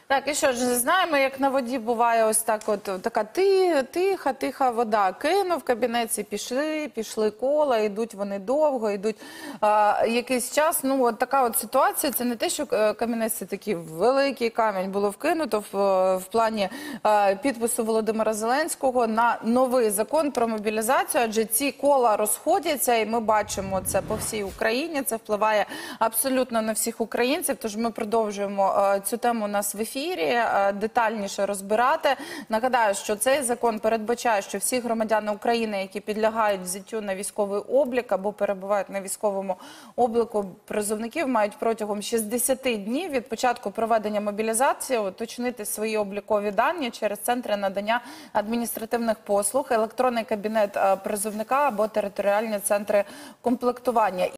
Так, і що ж, знаємо, як на воді буває ось так от, така тиха вода. Кинув в кабінеті, пішли кола, йдуть вони довго, йдуть якийсь час. Ну, от така от ситуація, це не те, що камінець це такий великий камінь було вкинуто в плані підпису Володимира Зеленського на новий закон про мобілізацію, адже ці кола розходяться, і ми бачимо це по всій Україні, це впливає абсолютно на всіх українців, тож ми продовжуємо цю тему у нас в ефірі, детальніше розбирати. Нагадаю, що цей закон передбачає, що всі громадяни України, які підлягають взяттю на військовий облік або перебувають на військовому обліку призовників, мають протягом 60 днів від початку проведення мобілізації уточнити свої облікові дані через центри надання адміністративних послуг, електронний кабінет призовника або територіальні центри комплектування.